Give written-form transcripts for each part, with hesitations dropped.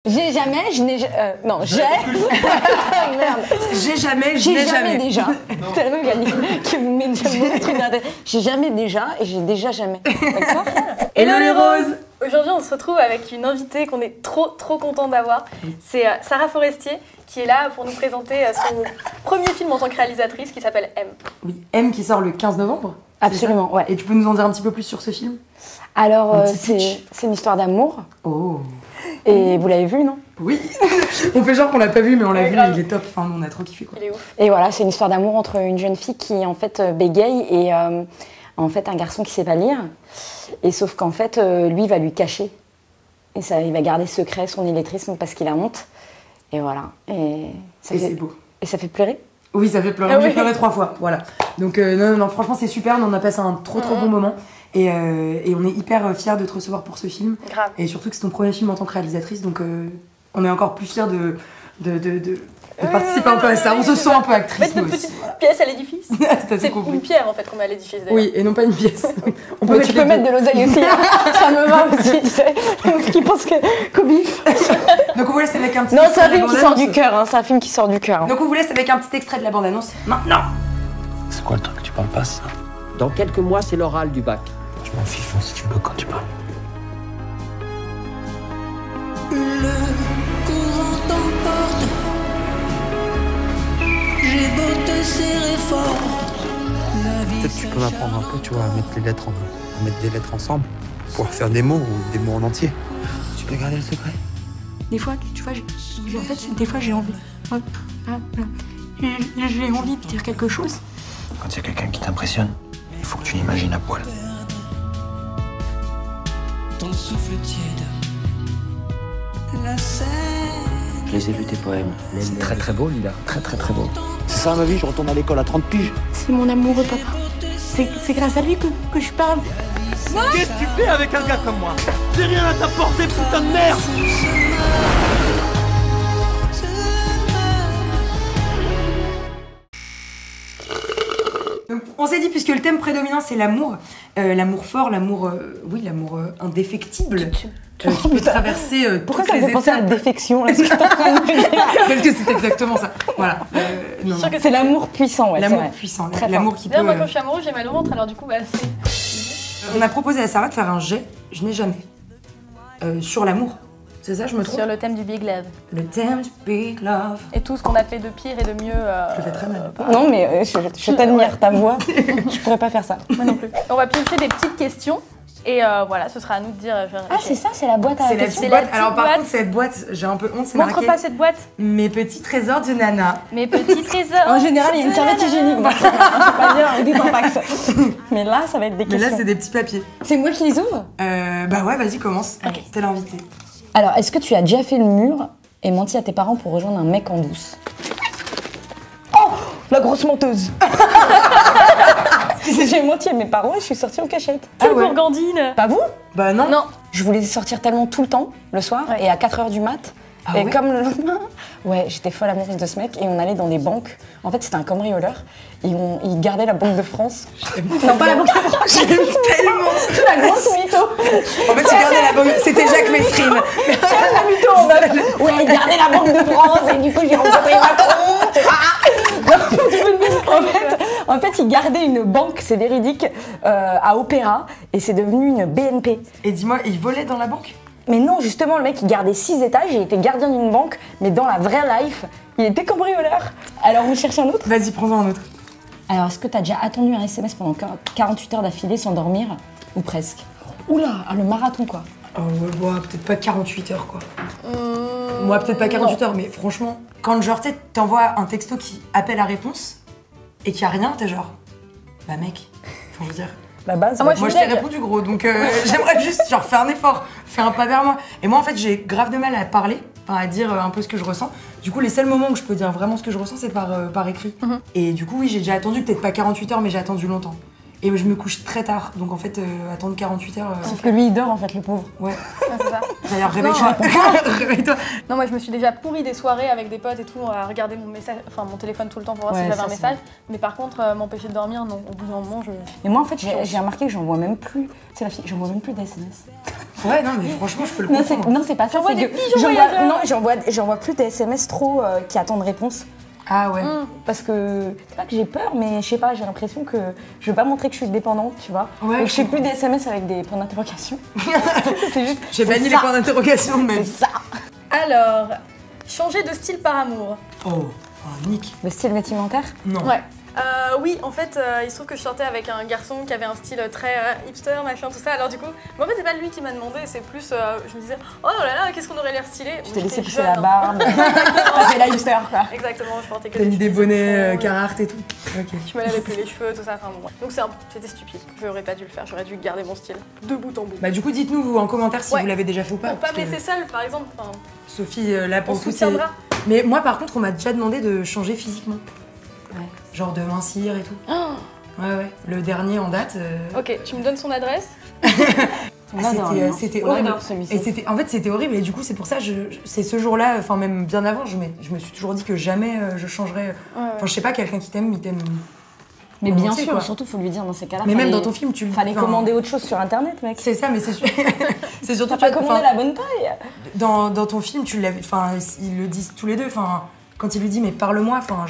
J'ai jamais, je n'ai non, j'ai. Merde. J'ai jamais, je n'ai jamais. Déjà. Tellement qui me met déjà beaucoup de trucs dans la tête. J'ai jamais déjà et j'ai déjà jamais. D'accord. Hello les roses. Aujourd'hui, on se retrouve avec une invitée qu'on est trop content d'avoir. C'est Sarah Forestier qui est là pour nous présenter son premier film en tant que réalisatrice qui s'appelle M. Oui, M qui sort le 15 novembre. Absolument, ouais. Et tu peux nous en dire un petit peu plus sur ce film? Alors, c'est une histoire d'amour. Oh. Et vous l'avez vu, non? Oui. On fait genre qu'on l'a pas vu, mais on l'a vu, grave. il est top. Enfin, on a trop kiffé, quoi. Il est ouf. Et voilà, c'est une histoire d'amour entre une jeune fille qui, en fait, bégaye et en fait un garçon qui sait pas lire. Et sauf qu'en fait, lui va lui cacher. Et ça, il va garder secret son illettrisme parce qu'il a honte. Et voilà. Et c'est beau. Et ça fait pleurer? Oui, ça fait pleurer. J'ai pleuré 3 fois, voilà. Donc non, franchement, c'est super. On a passé un trop bon moment. Et on est hyper fiers de te recevoir pour ce film. Grave. Et surtout que c'est ton premier film en tant que réalisatrice, donc on est encore plus fiers de participer un peu à ça. On se sent un peu actrice. Mettre notre petite pièce à l'édifice. C'est une pierre en fait qu'on met à l'édifice d'ailleurs. Oui, et non pas une pièce. Tu peux mettre de l'oseille aussi. Ça me va aussi, tu sais. Qui pense qu'au bif. Donc on vous laisse avec un petit Non, c'est extrait un de la film qui sort bande-annonce. du cœur. Hein. C'est un film qui sort du cœur. Donc on vous laisse avec un petit extrait de la bande-annonce. Maintenant. C'est quoi le truc? Tu parles pas, ça? Dans quelques mois, c'est l'oral du bac. Je m'en fiche, si tu bloques quand tu parles. Le courant t'emporte. J'ai beau te serrer fort. La vie Peut-être tu peux m'apprendre un peu, tu vois, à mettre des lettres ensemble, pour faire des mots ou des mots en entier. Tu peux garder le secret? Des fois, tu vois, en fait, des fois j'ai envie. J'ai envie de dire quelque chose. Quand il y a quelqu'un qui t'impressionne, il faut que tu l'imagines à poil. ton souffle tiède. La scène. Je les ai lus tes poèmes. C'est très beau, Lila. Très beau. C'est ça ma vie, je retourne à l'école à 30 piges. C'est mon amoureux papa. C'est grâce à lui que je parle. Qu'est-ce que tu fais avec un gars comme moi? J'ai rien à t'apporter, putain de merde! Donc, on s'est dit, puisque le thème prédominant c'est l'amour, l'amour fort, l'amour indéfectible, qui peut traverser Pourquoi toutes ça me les fait penser à la étapes. défection là, ce que t'es en train de me dire. Parce que c'est exactement ça. Voilà. Non, non. C'est l'amour puissant, ouais. L'amour c'est vrai. puissant, Très l'amour qui peut. D'ailleurs, moi quand je suis amoureuse, j'ai mal au ventre alors du coup, c'est. On a proposé à Sarah de faire un jet, je n'ai jamais, sur l'amour. C'est ça, je me trompe? Sur le thème du Big Love. Le thème du big love. Et tout ce qu'on a fait de pire et de mieux. Je le fais très mal. Non, mais je t'admire, ta voix. Je pourrais pas faire ça. Moi non plus. On va piocher des petites questions et voilà, ce sera à nous de dire. Ah, c'est ça, c'est la boîte à C'est la questions. petite la boîte. petite Alors par boîte. contre, cette boîte, j'ai un peu honte, c'est Montre marqué pas cette boîte. mes petits trésors de Nana. Mes petits trésors. En général, il y a une serviette hygiénique. Dans ce cas, hein, faut pas dire avec des tampax. Mais là, ça va être des Mais questions. là, c'est des petits papiers. C'est moi qui les ouvre? Bah ouais, vas-y, commence. Ok. T'es l'invité. Alors, est-ce que tu as déjà fait le mur et menti à tes parents pour rejoindre un mec en douce? Oh, la grosse menteuse. J'ai menti à mes parents et je suis sortie en cachette. Quelle ouais. gourgandine. Pas vous? Bah non. Non. Je voulais sortir tellement tout le temps, le soir, Ouais. et à 4h du mat. Ah et ouais comme le lendemain, ouais, j'étais folle amoureuse de ce mec et on allait dans des banques. En fait, c'était un cambrioleur et il gardait la Banque de France. Non, pas la Banque de France. J'aime tellement. C'est la grosse mytho. En fait, tu gardais la banque. C'était Jacques Messrine. La mytho, en fait. Ouais, il gardait la Banque de France et du coup, j'ai rencontré Macron. En fait, il gardait une banque, c'est véridique, à Opéra et c'est devenu une BNP. Et dis-moi, il volait dans la banque? Mais non, justement, le mec, il gardait 6 étages, il était gardien d'une banque, mais dans la vraie life, il était cambrioleur. Alors, vous cherchez un autre? Vas-y, prends-en un autre. Alors, est-ce que t'as déjà attendu un SMS pendant 48 heures d'affilée sans dormir? Ou presque? Oula, le marathon, quoi. Oh ouais, peut-être pas 48 heures, quoi. Moi, peut-être pas 48 heures, mais franchement, quand genre, tu sais, t'envoies un texto qui appelle à réponse et qu'il y a rien, t'es genre, bah mec, faut vous dire. La base, Ah, moi, Moi, je t'ai répondu, gros, donc j'aimerais juste, genre, faire un effort, faire un pas vers moi. Et moi, en fait, j'ai grave de mal à parler, enfin, à dire un peu ce que je ressens. Du coup, les seuls moments où je peux dire vraiment ce que je ressens, c'est par écrit. Et du coup, oui, j'ai déjà attendu, peut-être pas 48 heures, mais j'ai attendu longtemps. Et je me couche très tard, donc en fait, attendre 48 heures... Sauf que lui, il dort en fait, le pauvre. Ouais. C'est ça. D'ailleurs, réveille-toi. Non, moi je me suis déjà pourri des soirées avec des potes et tout, à regarder mon message, enfin mon téléphone tout le temps pour voir si j'avais un message. Mais par contre, m'empêcher de dormir, non. Au bout d'un moment, je. Mais moi en fait, j'ai remarqué que j'en vois même plus. C'est la fille, j'en vois même plus d'SMS. Ouais, non, mais franchement, je peux le comprendre. Non, c'est pas ça. J'envoie c'est des que pigeons voyageurs. Non, j'en vois plus d'SMS trop qui attendent réponse. Ah ouais. Parce que c'est pas que j'ai peur, mais je sais pas, j'ai l'impression que je veux pas montrer que je suis dépendante, tu vois. Ouais, donc je fais plus des SMS avec des points d'interrogation. C'est juste. J'ai banni les points d'interrogation, mais. C'est ça. Alors, changer de style par amour. Oh, Nick. Le style vestimentaire. Non. Ouais. Oui, en fait, il se trouve que je sortais avec un garçon qui avait un style très hipster, machin, tout ça. Alors du coup, mais en fait, c'est pas lui qui m'a demandé, c'est plus, je me disais, oh là là, qu'est-ce qu'on aurait l'air stylé. Je t'ai laissé J'étais pousser jeune, la barbe. J'ai la hipster, quoi. Exactement, je portais que T'as mis des bonnets cheveux, Carhartt et tout. Ok. Je me lavais plus les cheveux, tout ça, enfin bon. Donc c'était stupide, j'aurais pas dû le faire, j'aurais dû garder mon style, de bout en bout. Bah du coup, dites-nous vous en commentaire si Ouais. vous l'avez déjà fait ou pas. Pour pas parce me que laisser seule, par exemple, enfin, Sophie, là pour on le coup, c'est... soutiendra. Mais moi, par contre, on m'a déjà demandé de changer physiquement. Ouais. Genre de mincir et tout. Ouais. Le dernier en date... Ok, tu me donnes son adresse. On adore, hein. C'était On horrible. adore celui-ci. Et en fait, c'était horrible. Et du coup, c'est pour ça, c'est ce jour-là, enfin même bien avant, je me suis toujours dit que jamais je changerais... Enfin, je sais pas, quelqu'un qui t'aime, il t'aime... Mais en bien entier, sûr, quoi. surtout, faut lui dire dans ces cas-là. Mais même dans ton film, tu... Fallait enfin, commander autre chose sur internet, mec. C'est ça, mais c'est sûr. C'est surtout T'as pas tu vois, commandé enfin, la bonne taille. dans ton film, tu l'avais... Enfin, ils le disent tous les deux, enfin... Quand il lui dit mais parle-moi, enfin,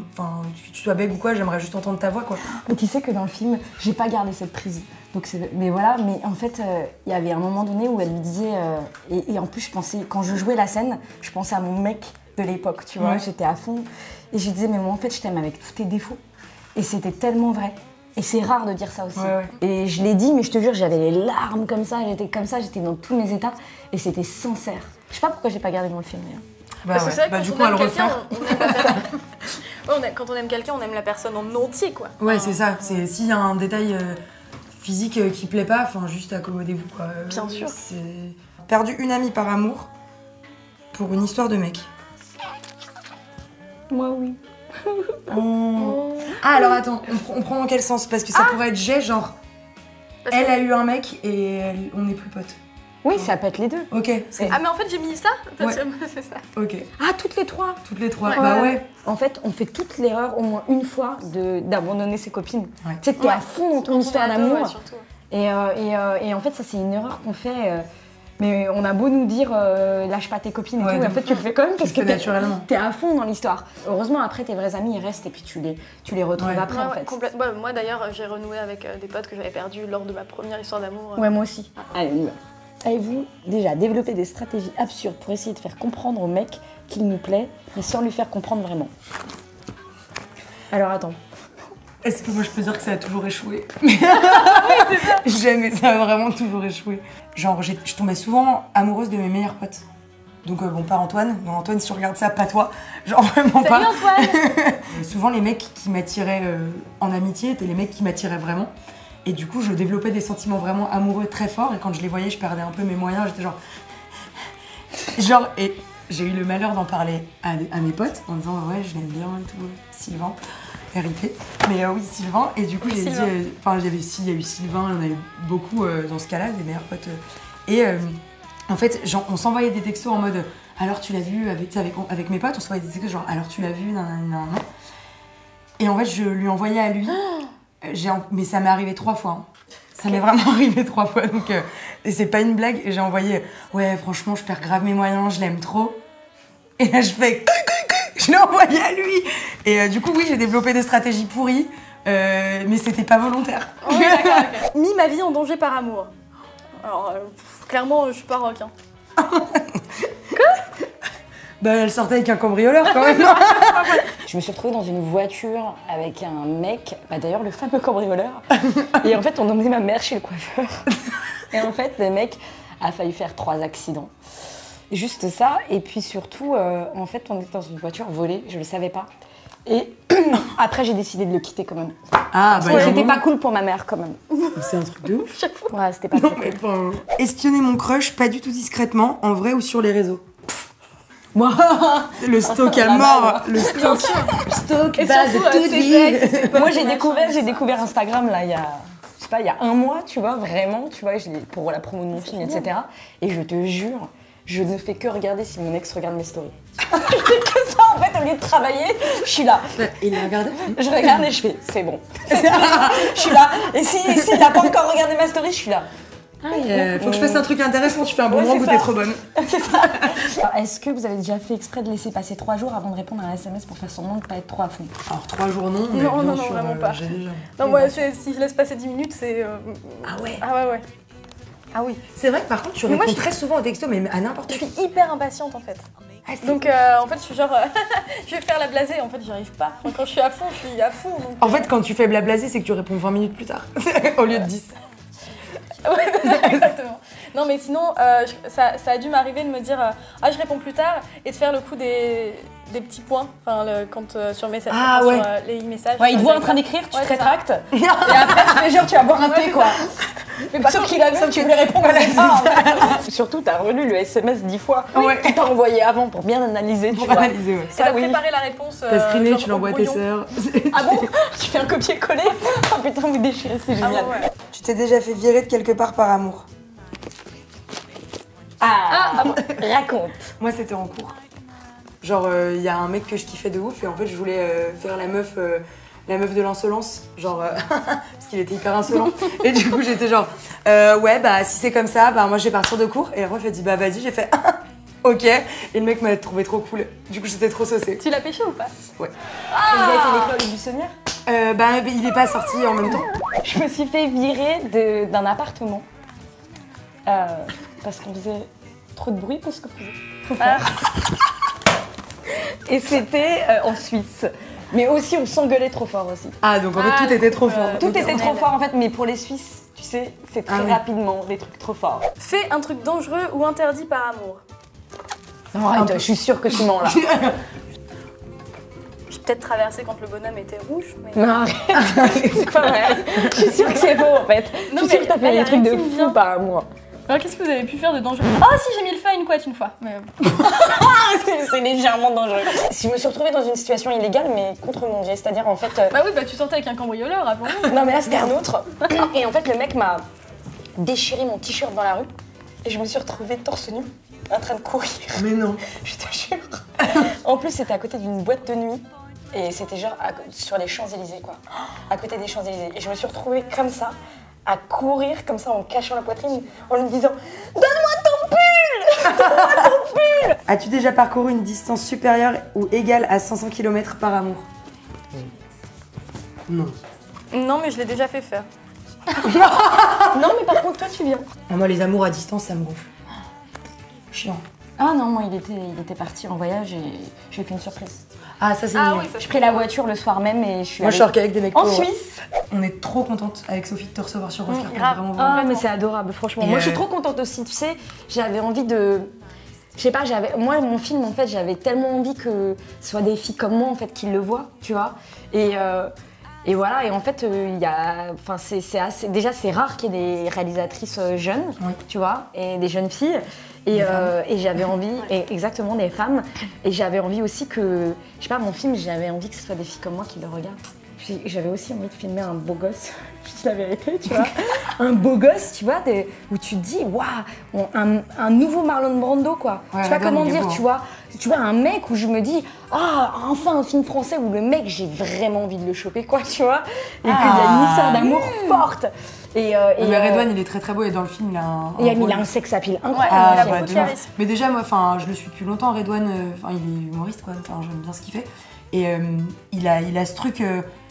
tu sois bègue ou quoi, j'aimerais juste entendre ta voix quoi. Mais tu sais que dans le film, j'ai pas gardé cette prise. Donc mais voilà, mais en fait, il y avait un moment donné où elle lui disait et en plus je pensais quand je jouais la scène, je pensais à mon mec de l'époque, tu vois, Ouais. j'étais à fond et je lui disais mais moi en fait je t'aime avec tous tes défauts et c'était tellement vrai. Et c'est rare de dire ça aussi. Ouais. Et je l'ai dit, mais je te jure, j'avais les larmes comme ça, j'étais dans tous mes états et c'était sincère. Je sais pas pourquoi j'ai pas gardé dans le film d'ailleurs. Bah, Parce que c'est vrai que du quand coup, on à le aime quelqu'un, refaire. on aime la personne. Ouais, quand on aime quelqu'un, on aime la personne en entier, quoi. Ouais, c'est ça. C'est s'il y a un détail physique qui plaît pas, enfin juste accommodez-vous quoi. Bien sûr. C'est perdu une amie par amour pour une histoire de mec. Moi oui. Ah alors attends, on prend dans quel sens? Parce que ça pourrait être genre Parce elle que- a eu un mec et on n'est plus potes. Oui, ça peut être les deux. Ok, c'est Ah, mais en fait, j'ai mis ça parce Ouais. que c'est ça. ok. Ah, toutes les trois. Toutes les trois. Ouais. Bah ouais. En fait, on fait toute l'erreur au moins une fois d'abandonner ses copines. Ouais. Tu sais, t'es Ouais. à fond dans ton Quand on histoire est ado, d'amour. ouais, surtout. Et en fait, ça, c'est une erreur qu'on fait. Mais on a beau nous dire lâche pas tes copines et Ouais, tout, mais en de fait, tu le fais quand même Tu parce le que fais naturellement. t'es à fond dans l'histoire. Heureusement, après, tes vrais amis, ils restent et puis tu les retrouves Ouais. après, Ouais, en ouais, fait. complètement. Ouais, moi d'ailleurs, j'ai renoué avec des potes que j'avais perdus lors de ma première histoire d'amour. Ouais, moi aussi. Allez, on y va. Avez-vous déjà développé des stratégies absurdes pour essayer de faire comprendre au mec qu'il nous plaît, mais sans lui faire comprendre vraiment? Alors, attends. Est-ce que moi je peux dire que ça a toujours échoué? Jamais, ça a vraiment toujours échoué. Genre, je tombais souvent amoureuse de mes meilleurs potes. Donc, bon, pas Antoine. Non, Antoine, si tu regardes ça, pas toi. Genre, vraiment Salut pas. Antoine. Souvent, les mecs qui m'attiraient en amitié étaient les mecs qui m'attiraient vraiment. Et du coup, je développais des sentiments vraiment amoureux très forts. Et quand je les voyais, je perdais un peu mes moyens. J'étais genre. Et j'ai eu le malheur d'en parler à mes potes en disant ouais, je l'aime bien et tout, Sylvain. RIP. Mais oui, Sylvain. Et du coup, j'ai dit. Sylvain. Enfin, il y a eu Sylvain, il y en a eu beaucoup dans ce cas-là, des meilleurs potes. Et en fait, genre, on s'envoyait des textos en mode alors tu l'as vu avec mes potes, on s'envoyait des textos genre alors tu l'as vu, nan. Et en fait, je lui envoyais à lui. Mais ça m'est arrivé 3 fois. Hein. Ça m'est vraiment arrivé 3 fois. Donc, et c'est pas une blague. Et j'ai envoyé ouais, franchement, je perds grave mes moyens, je l'aime trop. Et là, je fais. Je l'ai envoyé à lui. Et du coup, oui, j'ai développé des stratégies pourries. Mais c'était pas volontaire. Oh, oui, d'accord, ok. Mis ma vie en danger par amour. Alors, clairement, je suis pas rock. Hein. Bah, elle sortait avec un cambrioleur quand même. Je me suis retrouvée dans une voiture avec un mec, bah d'ailleurs le fameux cambrioleur. Et en fait, on emmenait ma mère chez le coiffeur. Et en fait, le mec a failli faire 3 accidents. Juste ça. Et puis surtout, en fait, on était dans une voiture volée, je le savais pas. Et après, j'ai décidé de le quitter quand même. Ah, Ouais, c'était pas cool pour ma mère quand même. C'est un truc de ouf. Ouais, c'était pas Non, cool. mais enfin, espionner mon crush, pas du tout discrètement, en vrai ou sur les réseaux. Moi, Le stock à mort. Le stock. stock, Et base, surtout, tout ses dit. ex, ses potes, Moi, j'ai machin, découvert Instagram là, il y a, je sais pas, il y a un mois, tu vois, vraiment, tu vois, pour la promo de mon film, etc. Et je te jure, je ne fais que regarder si mon ex regarde mes stories. Je fais que ça, en fait, au lieu de travailler, je suis là. Il a regardé. Je regarde et je fais, c'est bon. Je suis là. Et s'il n'a pas encore regardé ma story, je suis là. Faut que je fasse un truc intéressant, tu fais un bon Ouais, moment c'est où ça. t'es trop bonne. C'est ça. Alors, est-ce que vous avez déjà fait exprès de laisser passer 3 jours avant de répondre à un SMS pour faire semblant de ne pas être trop à fond? Alors 3 jours non, mais Non, bien non, sûr, vraiment pas. j'ai déjà. Non, moi, si je laisse passer 10 minutes, c'est. Ah ouais. Ah ouais. Ah oui. C'est vrai que par contre tu Mais moi, réponds je- très souvent au texto, mais à n'importe Je qui. suis hyper impatiente en fait. Donc en fait, je suis genre. Je vais faire la blasée, en fait, j'y arrive pas. Donc, quand je suis à fond, je suis à fond. Donc, En fait, quand tu fais blablaser, c'est que tu réponds 20 minutes plus tard, au lieu de 10. Ouais, exactement. Non, mais sinon, ça a dû m'arriver de me dire je réponds plus tard et de faire le coup des petits points quand sur message, Ah, ouais. sur les messages. Ouais, il te voit en train d'écrire, tu Ouais, te c'est ça. rétractes. Et après, tu fais genre, tu vas boire un Ouais, thé, c'est quoi. Mais par Sauf contre, qu'il a vu que tu voulais répondre à la Surtout, t'as relu le SMS 10 fois. Ouais. Tu t'as envoyé avant pour bien analyser, tu Pour vois. analyser, ouais. ça, Ça, oui. préparer la réponse. T'as screené, genre tu au l'envoies à tes brouillon. sœurs. Ah bon? Tu fais un copier-coller? Oh putain, vous déchirez, c'est Ah génial. ouais. Tu t'es déjà fait virer de quelque part par amour? Ah, raconte. Moi, c'était en cours. Genre, il y a un mec que je kiffais de ouf et en fait, je voulais faire la meuf de l'insolence. Genre, parce qu'il était hyper insolent. Et du coup, j'étais genre, ouais, bah, si c'est comme ça, bah, moi, je vais partir de cours. Et la prof a dit, bah, vas-y, j'ai fait, ok. Et le mec m'a trouvé trop cool. Du coup, j'étais trop saucée. Tu l'as pêché ou pas? Vous avez fait l'école du buissonnière? Bah, il est pas sorti en même temps. Je me suis fait virer d'un appartement. Parce qu'on faisait trop de bruit, parce qu'on faisait trop fort. Et c'était en Suisse. Mais aussi, on s'engueulait trop fort aussi. Ah, donc en fait, tout était trop fort. Tout était trop fort en fait, mais pour les Suisses, tu sais, c'est très oui. rapidement des trucs trop forts. Fais un truc dangereux ou interdit par amour. Non, arrête, je suis sûre que tu mens là. J'ai peut-être traversé quand le bonhomme était rouge, mais. Non, arrête, c'est pas vrai. Je suis sûre que c'est faux en fait. Non, Je suis sûre mais que t'as là, fait y a des trucs rien de qui me fou vient. par amour. Alors qu'est-ce que vous avez pu faire de dangereux? Oh si, j'ai mis le feu à une couette une fois. Mais... C'est légèrement dangereux. Je me suis retrouvée dans une situation illégale, mais contre mon gré. C'est-à-dire en fait. Bah oui, bah tu sortais avec un cambrioleur, rappelons-le. Non mais là c'était un autre. Et en fait le mec m'a déchiré mon t-shirt dans la rue. Et je me suis retrouvée torse nu, en train de courir. Mais non. Je te jure. En plus c'était à côté d'une boîte de nuit. Et c'était genre sur les Champs-Élysées quoi. À côté des Champs-Élysées. Et je me suis retrouvée comme ça, à courir comme ça en cachant la poitrine, en lui disant « Donne-moi ton pull ! Donne-moi ton pull !» As-tu déjà parcouru une distance supérieure ou égale à 500 km par amour? Non. Non, mais je l'ai déjà fait faire. Non mais par contre toi tu viens. Ah, moi, les amours à distance, ça me gonfle. Chiant. Ah non, moi il était parti en voyage et j'ai fait une surprise. Ah, ça, c'est Ah mignon. oui, ça J'ai pris la voiture le soir même et je suis Moi, je suis allée avec des mecs en pauvres. Suisse. On est trop contente avec Sophie de te recevoir sur Rose Carpet. grave. Vraiment, Ah vraiment. mais c'est adorable franchement. Et Moi je suis trop contente aussi, tu sais, j'avais envie de... Je sais pas, moi mon film en fait j'avais tellement envie que ce soit des filles comme moi en fait qui le voient, tu vois. Et voilà, et en fait il y a... Enfin déjà c'est rare qu'il y ait des réalisatrices jeunes, Oui. tu vois, et des jeunes filles. Et j'avais envie, exactement des femmes, et j'avais envie aussi que, je sais pas, mon film, j'avais envie que ce soit des filles comme moi qui le regardent. Puis j'avais aussi envie de filmer un beau gosse, je dis la vérité, tu vois, un beau gosse, tu vois, où tu te dis, waouh, un nouveau Marlon Brando, quoi. Ouais, je sais pas Redouane, comment il est dire, beau, tu vois, un mec où je me dis, enfin un film français où le mec, j'ai vraiment envie de le choper, quoi, tu vois, et qu'il y a une histoire d'amour forte. Mais Redouane, il est très très beau et dans le film, il a un. il rôle- a un sex appeal Ouais, incroyable. il a bah, beaucoup de de ouf. charisme. Mais déjà, moi, je le suis depuis longtemps, Redouane. Il est humoriste, quoi. Enfin, j'aime bien ce qu'il fait. Et il a ce truc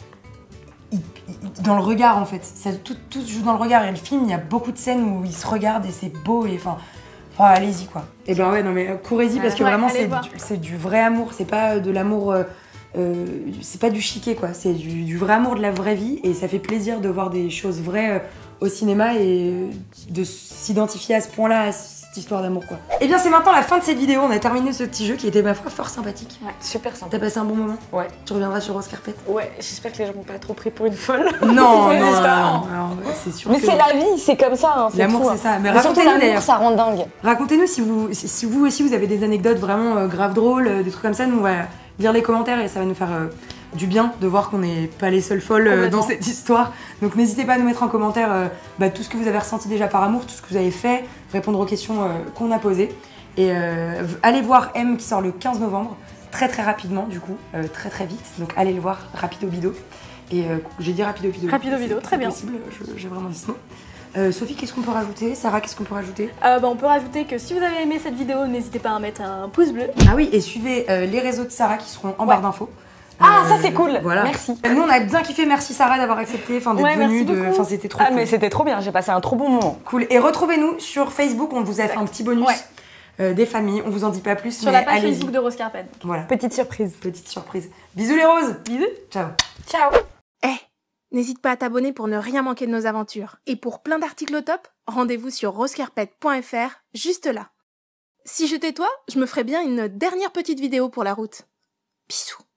dans le regard, en fait. Tout se joue dans le regard. Et le film, il y a beaucoup de scènes où ils se regardent et c'est beau. Et enfin, allez-y, quoi. Et ben ouais, non mais courez-y parce que Ouais, vraiment, allez voir. c'est du vrai amour. C'est pas de l'amour. C'est pas du chiquet, quoi. C'est du vrai amour de la vraie vie. Et ça fait plaisir de voir des choses vraies au cinéma et de s'identifier à ce point-là cette histoire d'amour quoi. Et bien c'est maintenant la fin de cette vidéo, on a terminé ce petit jeu qui était ma foi fort sympathique. Ouais, super sympa. T'as passé un bon moment? Ouais. Tu reviendras sur Rose Carpet? Ouais, j'espère que les gens m'ont pas trop pris pour une folle. Non, Ouais, non, ça. c'est sûr Mais que... c'est la vie, c'est comme ça. Hein, L'amour tout, c'est ça, mais Mais surtout racontez-nous l'amour, d'ailleurs. ça rend dingue. Racontez-nous si vous aussi vous avez des anecdotes vraiment grave drôles, des trucs comme ça, nous on va lire les commentaires et ça va nous faire du bien de voir qu'on n'est pas les seules folles dans cette histoire. Donc n'hésitez pas à nous mettre en commentaire tout ce que vous avez ressenti déjà par amour, tout ce que vous avez fait, répondre aux questions qu'on a posées. Et allez voir M qui sort le 15 novembre, très rapidement du coup, très vite. Donc allez le voir, rapido bido. Et j'ai dit rapido bido. Rapido bido, très bien. Possible, j'ai vraiment dit ce mot. Sophie, qu'est-ce qu'on peut rajouter? Sarah, qu'est-ce qu'on peut rajouter? On peut rajouter que si vous avez aimé cette vidéo, n'hésitez pas à mettre un pouce bleu. Ah oui, et suivez les réseaux de Sarah qui seront en barre d'infos. Ah, ça c'est cool. Voilà. Merci. Nous on a bien kiffé, merci Sarah d'avoir accepté, d'être venue, c'était trop Ah cool. mais c'était trop bien, j'ai passé un trop bon moment. Cool. Et retrouvez-nous sur Facebook, on vous a fait un petit bonus des familles, on vous en dit pas plus. Sur la page Facebook de Rose Carpet. Voilà. Petite surprise. Petite surprise. Bisous les roses. Bisous. Ciao. Ciao. N'hésite pas à t'abonner pour ne rien manquer de nos aventures. Et pour plein d'articles au top, rendez-vous sur rosecarpet.fr, juste là. Si j'étais toi, je me ferais bien une dernière petite vidéo pour la route. Bisous.